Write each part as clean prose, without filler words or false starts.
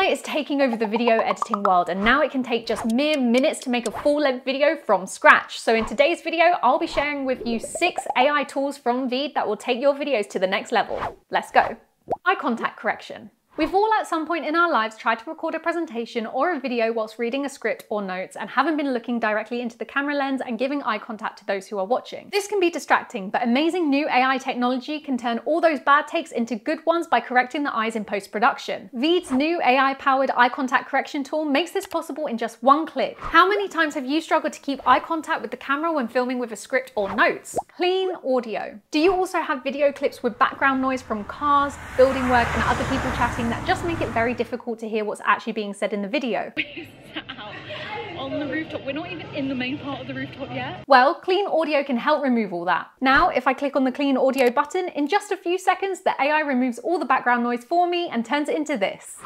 AI is taking over the video editing world, and now it can take just mere minutes to make a full-length video from scratch. So in today's video, I'll be sharing with you 6 AI tools from VEED that will take your videos to the next level. Let's go. Eye contact correction. We've all at some point in our lives tried to record a presentation or a video whilst reading a script or notes and haven't been looking directly into the camera lens and giving eye contact to those who are watching. This can be distracting, but amazing new AI technology can turn all those bad takes into good ones by correcting the eyes in post-production. VEED's new AI-powered eye contact correction tool makes this possible in just one click. How many times have you struggled to keep eye contact with the camera when filming with a script or notes? Clean audio. Do you also have video clips with background noise from cars, building work, and other people chatting that just make it very difficult to hear what's actually being said in the video? On the rooftop. We're not even in the main part of the rooftop yet. Well, Clean Audio can help remove all that. Now, if I click on the Clean Audio button, in just a few seconds, the AI removes all the background noise for me and turns it into this.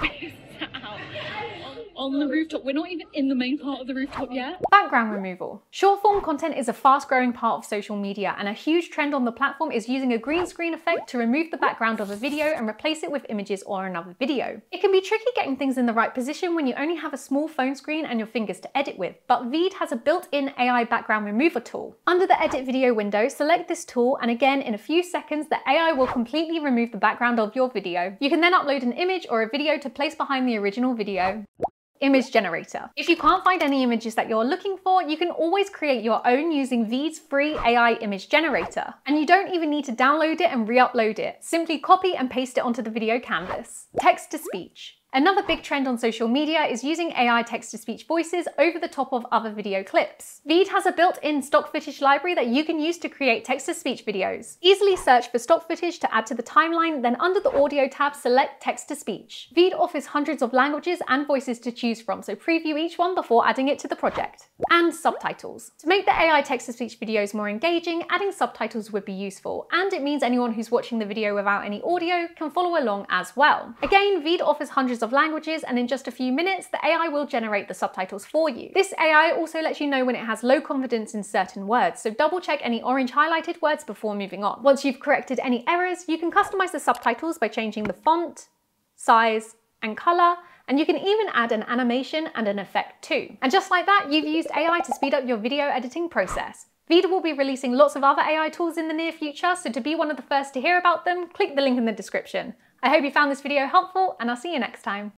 On the rooftop. We're not even in the main part of the rooftop yet. Background removal. Short form content is a fast growing part of social media, and a huge trend on the platform is using a green screen effect to remove the background of a video and replace it with images or another video. It can be tricky getting things in the right position when you only have a small phone screen and your fingers to edit with, but VEED has a built-in AI background remover tool. Under the edit video window, select this tool, and again in a few seconds the AI will completely remove the background of your video. You can then upload an image or a video to place behind the original video. Image generator. If you can't find any images that you're looking for, you can always create your own using VEED's free AI image generator. And you don't even need to download it and re-upload it. Simply copy and paste it onto the video canvas. Text to speech. Another big trend on social media is using AI text-to-speech voices over the top of other video clips. VEED has a built-in stock footage library that you can use to create text-to-speech videos. Easily search for stock footage to add to the timeline, then under the audio tab, select text-to-speech. VEED offers hundreds of languages and voices to choose from, so preview each one before adding it to the project. And subtitles. To make the AI text-to-speech videos more engaging, adding subtitles would be useful, and it means anyone who's watching the video without any audio can follow along as well. Again, VEED offers hundreds of languages, and in just a few minutes the AI will generate the subtitles for you. This AI also lets you know when it has low confidence in certain words, so double check any orange highlighted words before moving on. Once you've corrected any errors, you can customize the subtitles by changing the font, size, and color, and you can even add an animation and an effect too. And just like that, you've used AI to speed up your video editing process. VEED will be releasing lots of other AI tools in the near future, so to be one of the first to hear about them, click the link in the description. I hope you found this video helpful, and I'll see you next time.